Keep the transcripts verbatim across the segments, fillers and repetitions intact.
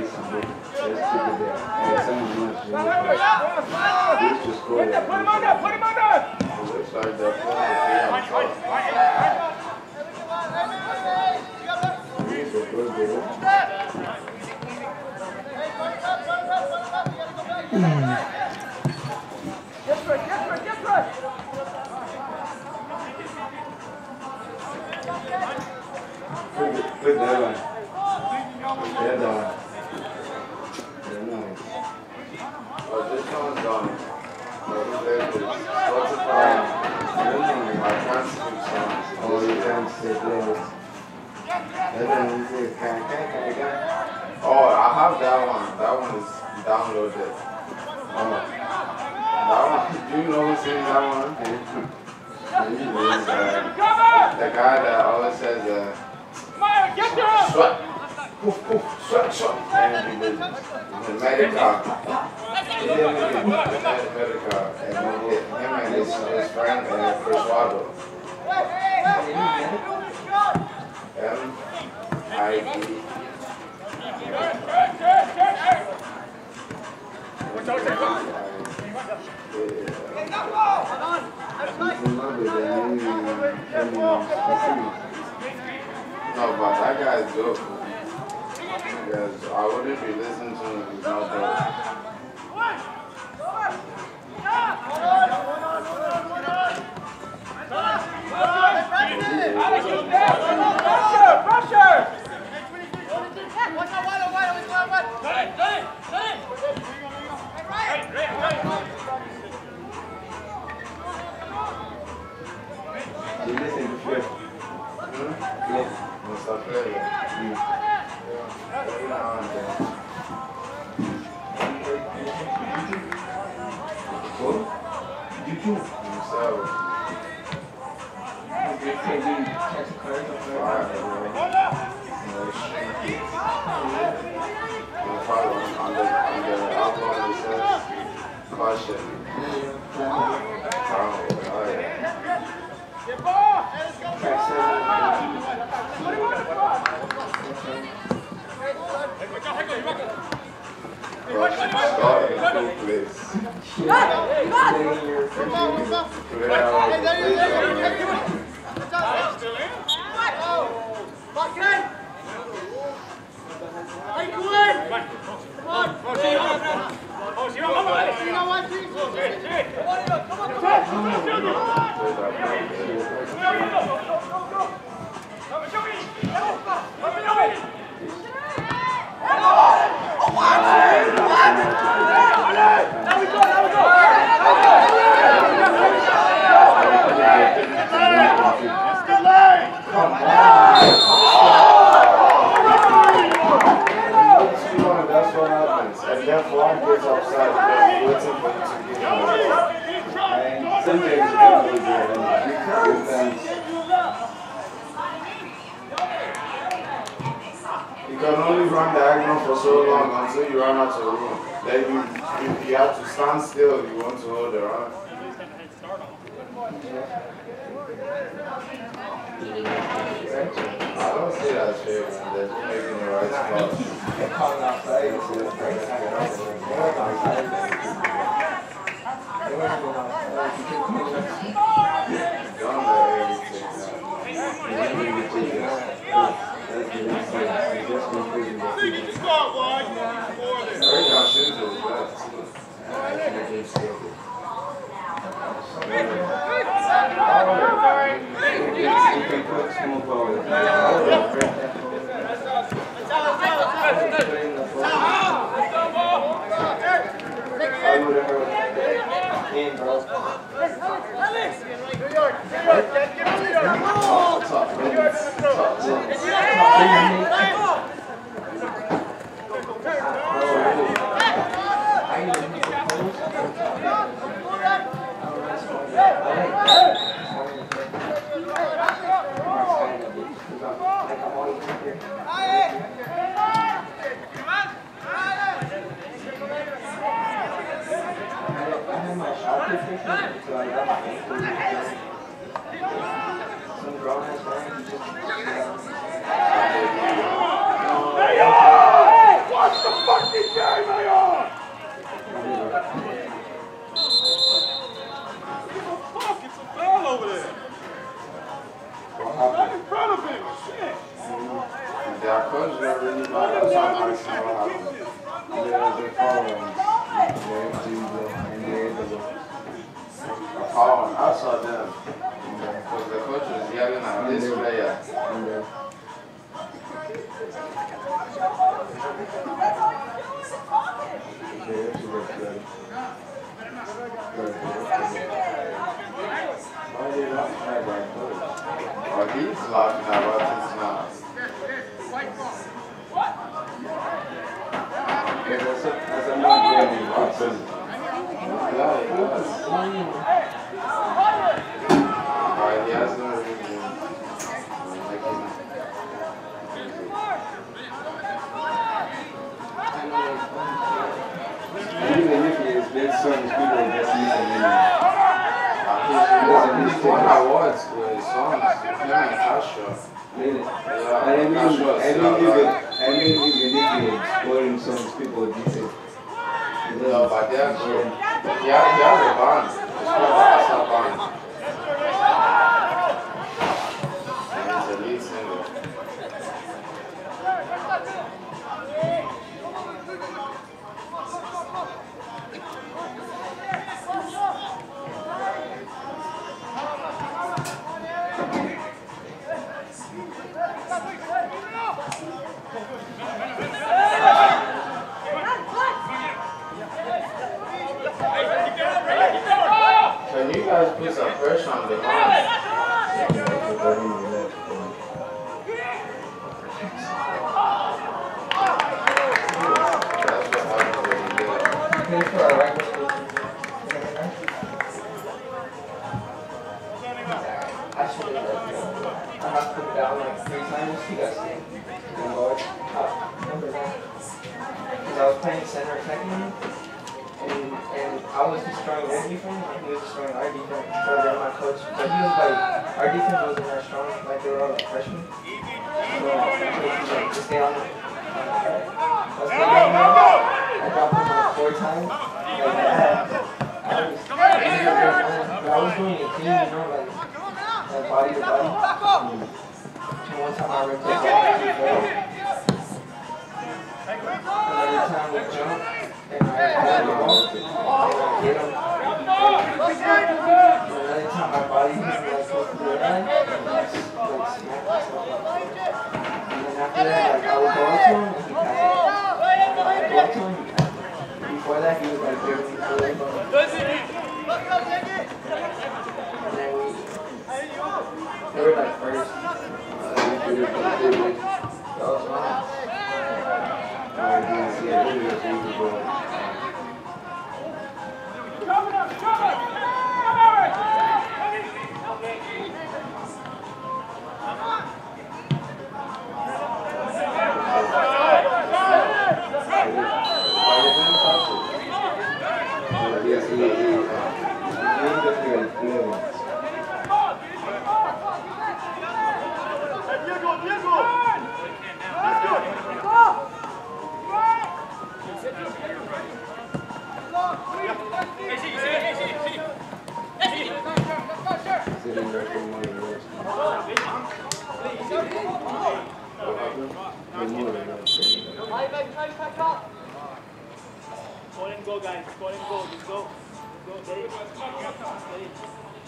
Good deadline. Deadline. Deadline. Oh, this one's on. What's it called? I can't speak songs. Oh, you can't say lyrics. Deadline is it. Can, can, can, can. Oh, I have that one. That one is downloaded. Oh. That one. Do you know who sings that one? You know, Uh, the guy that always says, uh, sweat. Poof, poof, sweat, sweat. And he did the medical. He did the medical. And he hit him and his, his friend, uh, Chris Waddle. M I D. No, but that guy is dope. Because I wouldn't be listening to him if he's not dope. Pressure! you listen to Flip. Hmm? Flip. Mister Flavor. Mm. Every now and then. Who? YouTube. Himself. You say you catch a card or Fire, bro. You follow him on the, on the album, it says, Caution. Oh, oh yeah. Caution, start in two place. That's what happens. And therefore, one gets upside waiting for you to get home. Sometimes you don't know there. You can only run diagonal for so long until you run out of room. Then you, you, you have to stand still if you want to hold the run. I don't see that shit, man. They're just making the right spot. They're calling outside. It's a break. They went outside. They weren't going outside. You can come in. Don't let everything down. Every time shoots is best. You can put small balls. I would have heard in, bro. Top minutes. Top minutes. Watch the happened? There was a foul on the F G and the other. A foul. I saw them. Because the coach was yelling at this player. And the the F G was good. Why are they not trying by coach? Oh, he's laughing about it now. Because as a, as a man going in Watson, Yeah, he does. Alright, he has no reason to make him. even if he is big songs, people just listen in. He's won awards with his songs. Him and Castro. Really? Yeah, And I mean, Castro I is mean, still even, alive. I mean, even if you're exploring songs, people listen. No, but they're good. He has, he has a band. It's called the Asa Band. And he's the lead singer. Can you guys put some pressure on the man? That's what happens when you do that. I should have like, I have to put it down like three times. You guys can go up. Remember that? Because I was playing center attacking, and and I was destroying their defense, and he was destroying our defense. So then my coach, but he was like, our defense wasn't that strong. Like they were all like freshmen. So my coach was like, just stay on it. I was playing him. I dropped him like four times. Like that. I was, I was doing it clean, you know, like. Like body to body. Mm. And one time I ripped the ball to the floor. And every time we jump, and I grab the ball, and I hit him. And another time my body hit him like close to the line, and I just like smacked myself up. And then after that, like I would go up to him, and he passed it. And I would go up to him, he passed it. Before that, he was like giving me the leg ball. And then we They were like first. Uh, they were like, that was mine. I didn't see a video of you before. Yes, he is. He is definitely clever. Sitting there for one of the worst. Go and go, guys. Go and go. Just go. Go. Get it. Get it.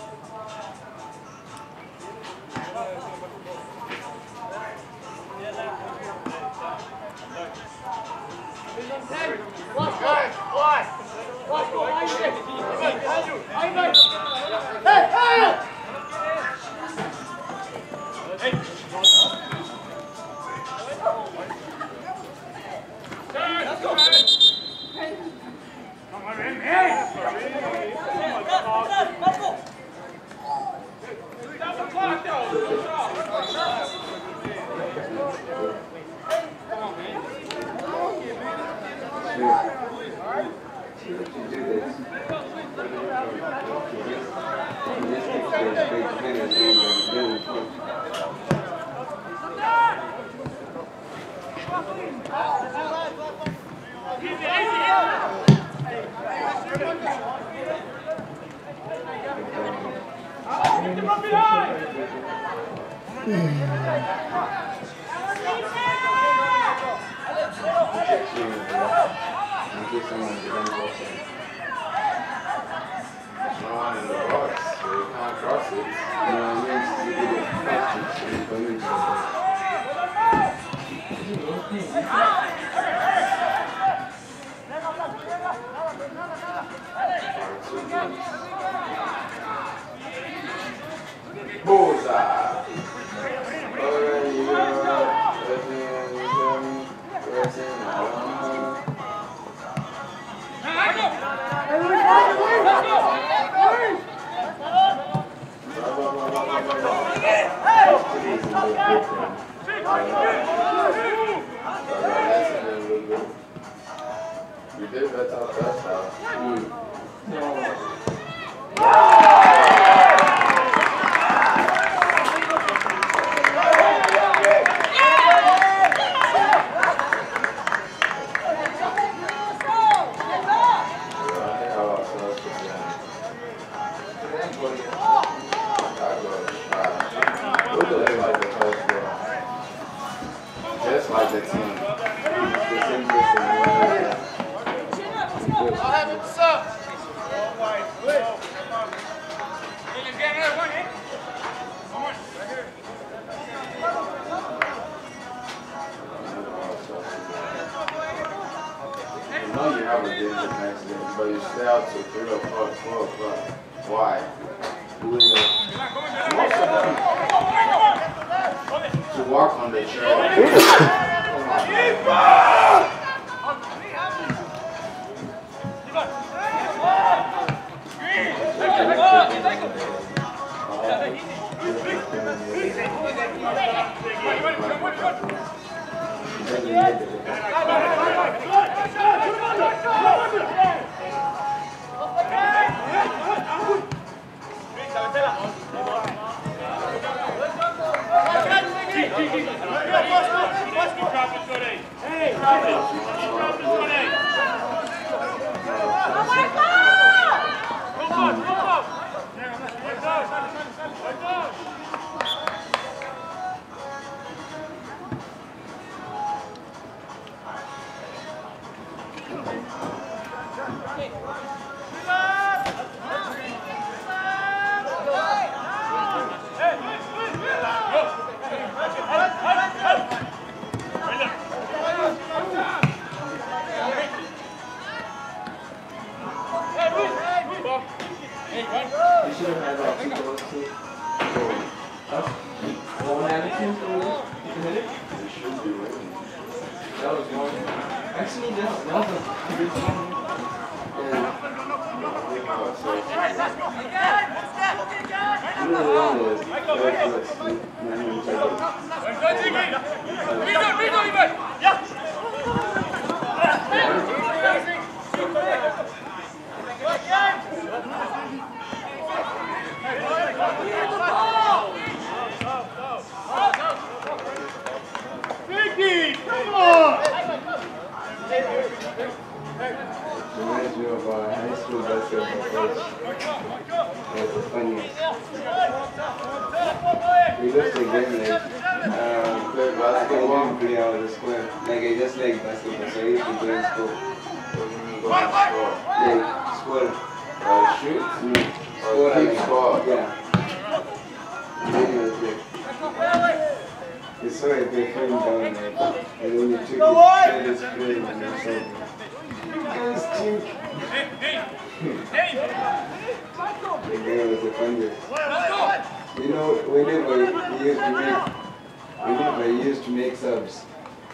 Watch, watch, watch. Watch, go. Hey, hey! Hey! Let's go, man. Come on, man. Hey! Let's go. Stop the clock, though. Come on, man. You do this. You just keep those big fingers in and do it. give someone the wrong person. There's no one in the box, so you can't cross it. No, I mean, you do the practice and you come into the box. Bullseye! We did better first half. Mm. Just like the team. The same person. You know you have a dangerous next game, but you stay out till three o'clock, four o'clock. Why? To walk on the trail. Come on. You should have had like two goals too. Us? One Hamilton for me? You hit it? You should be winning. That was one. Actually, that, that was a good one. You know the one is Northwest, Vicky, come on! reminds me of our high school basketball coach. That's the funniest. We just a game like, um, Play I basketball. didn't play out of the square. Like I just like basketball, so I used to play in school. Go and score. Like, score. Or shoot. Mm. Or Score, I keep mean. score. Yeah. And then it was like, you saw it, they fell down, like, and then you took it, tried to spray it, and you saw it. Guys, stink. The guy was the funniest. You know, whenever he used to make, whenever he used to make subs,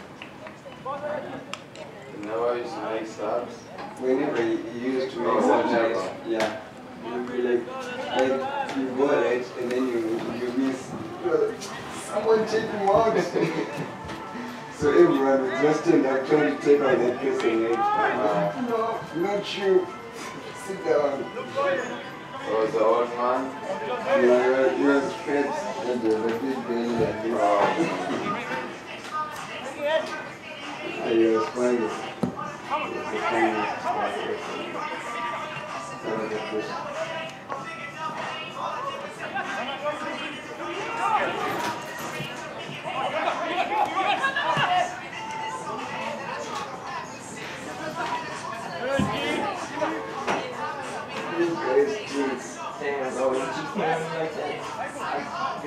You never used to make subs. whenever he he used to make Oh, subs, never. like, yeah, you'd be like, like, you go right, and then you, you miss, you're like, someone check him out. So everyone was just stand up trying to take out that person, like, uh, no, not you, sit down. So was the old man. Yeah, he was fat, and the big belly like this. And he was funny. He was the funniest guy ever.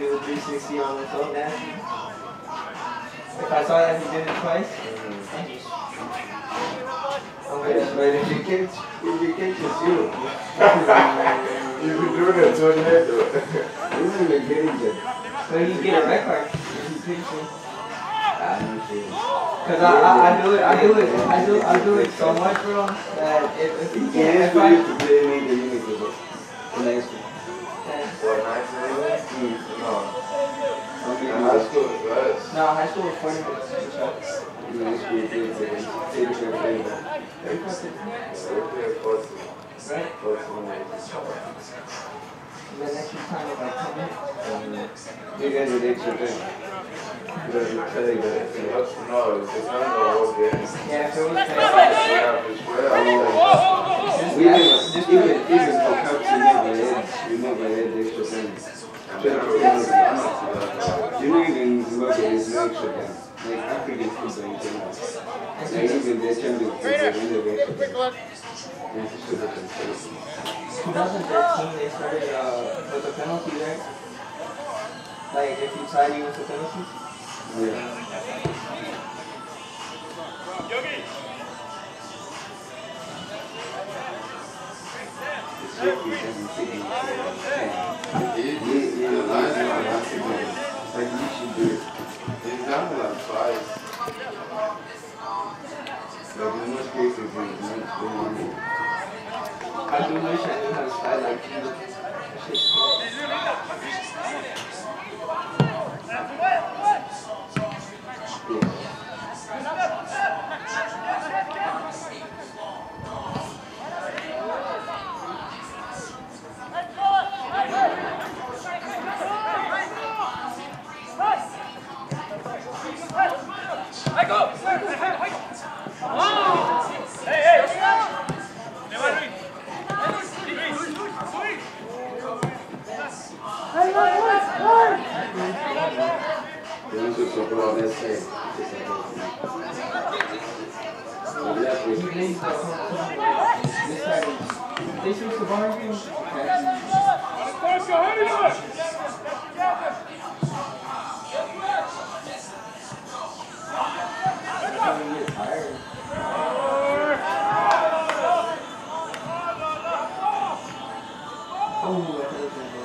do the three sixty on himself nasty. If I saw that he did it twice, Mm-hmm. and he's... I'm But gonna... but if you catch, if you catch a zero, You've been doing it to your head though. this is a danger. So he get a red card if he picks me. I don't see. Cause I, I, I do it, I do it, I do, I do it so much, bro, that if, if he It can't, is if for I... you to play in the unit with it. In high school. What, nice anyway? Mm. No. How many In do high you- school it was. No, high school was forty minutes. So. In high school, you play for them. Say the same thing. Very positive. We played fourteen. Right? fourteen minutes. The next time was like ten minutes. Um, You guys did extra time. Because you tell you that. it was, no, it's not the whole game. Yeah, if it was We ten have to swear, I mean, like, We never, even, even for cups, you never had, you never had extra time. I'm never really honest to that. You know, even Zimbabwe, there's no extra time. Like African football, you can have. Like even their champions, they don't have extra time. And it's just a conspiracy. twenty thirteen they started uh, with the penalties, right? Like if you tie you with the penalties. Yeah. It's tricky, because it's tricky. Yeah. He, Yeah, yeah, the last yeah, one, that's a good one. Like you should do it. he's done it like twice. Like in most cases, it's not going on. I do wish I knew how to slide like you. That shit's cool. They also support that side. It's like a- That's He what- needs the this side is they switch the boundary. Okay. I'm gonna get tired. Oh, I think it's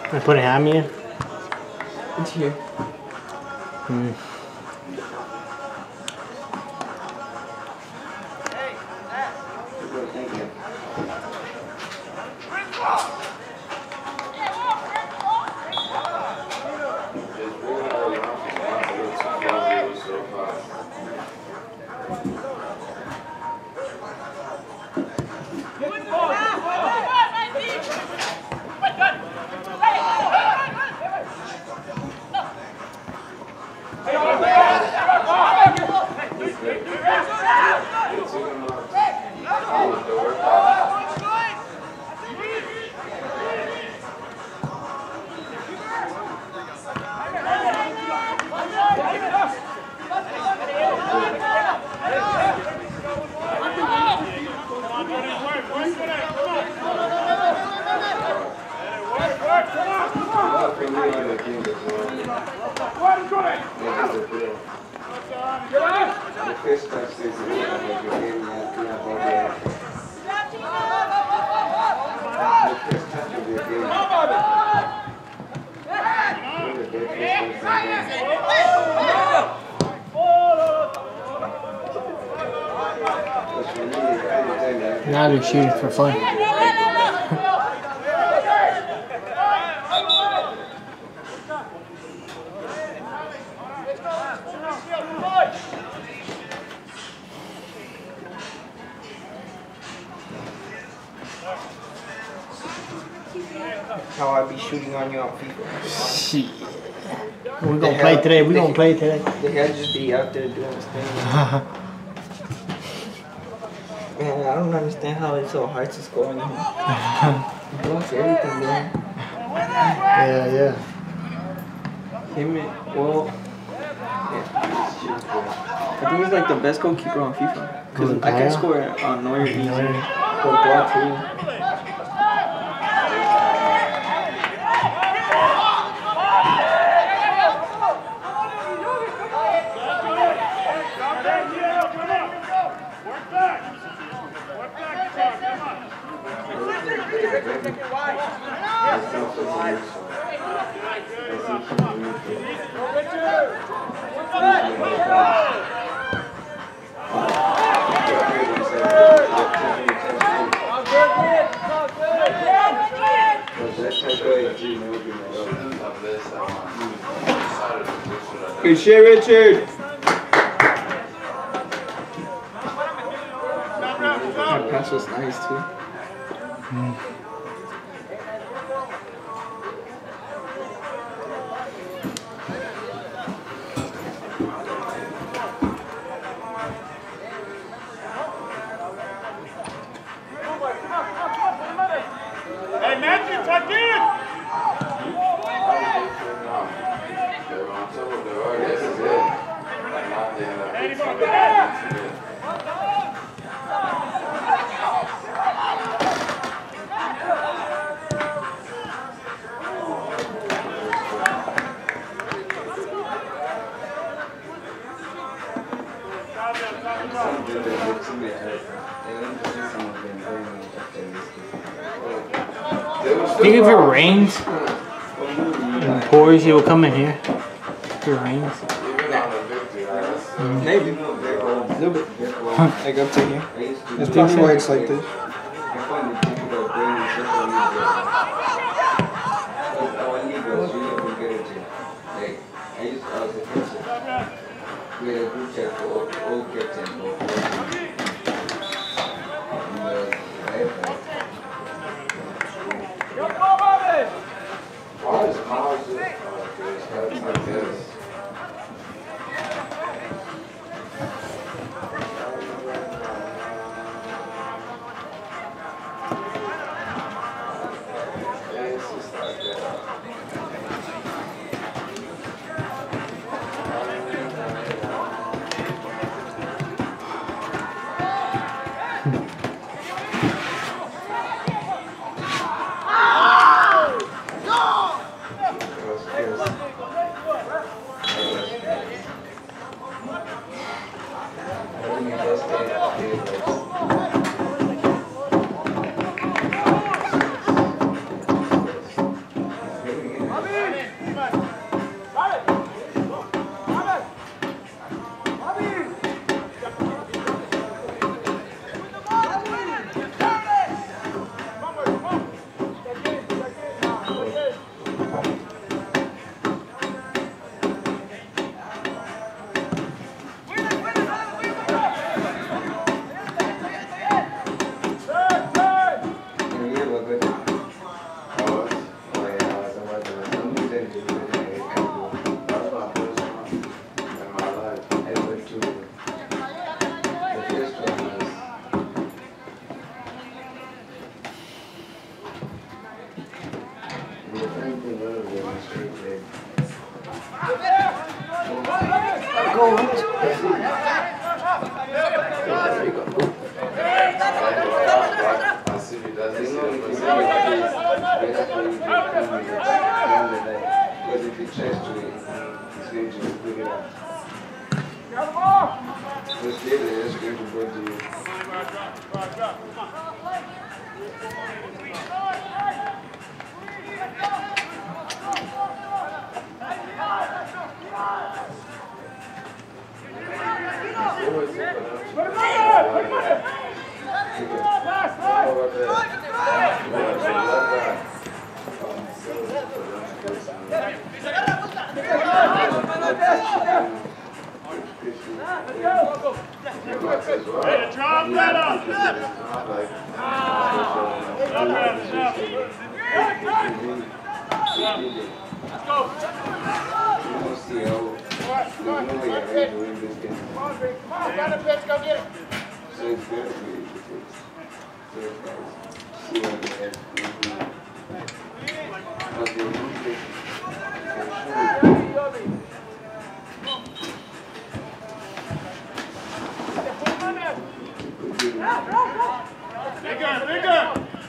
I put a hammy in. It's here. Hmm. Now they're shooting for fun. How I be shooting on you on FIFA. Shit. We're gonna play today. We're gonna play today. The head just be out there doing his thing. Man, I don't understand how it's so hard to score in him. He blocks everything, man. Yeah, yeah. Him and, well, yeah. I think he's like the best goalkeeper on FIFA. Because I can score on Neuer easy. Courtois too. Good shit, Richard. That pass was nice too. Mm. Hey, Matthew, tuck in! I think if it rains and pours, he will come in here. If it rains. Mm. Maybe. A little bit. Like up to here. That's probably why it's like this. Why is Miles just like this? you go. I'll see if he does You this. know, if you Let's see see. your face, better for you to come with it down the line. Because if he tries to, he's going to put it up. Just stay there, it's going to go to you. Drop that up! Let's go! You don't see how, there's no way you're going to win this game. Come on, got it, bitch, go get it! So it's better for you to fix. So it's guys, see what they have to do. Because they do this, Bigger, bigger!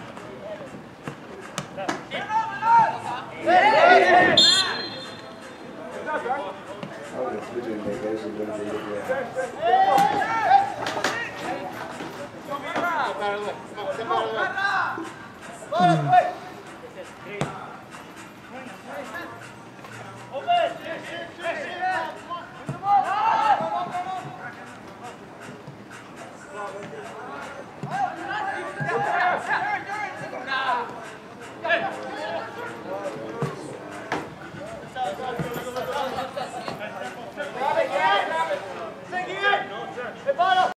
I would have put it in the guys who don't believe that.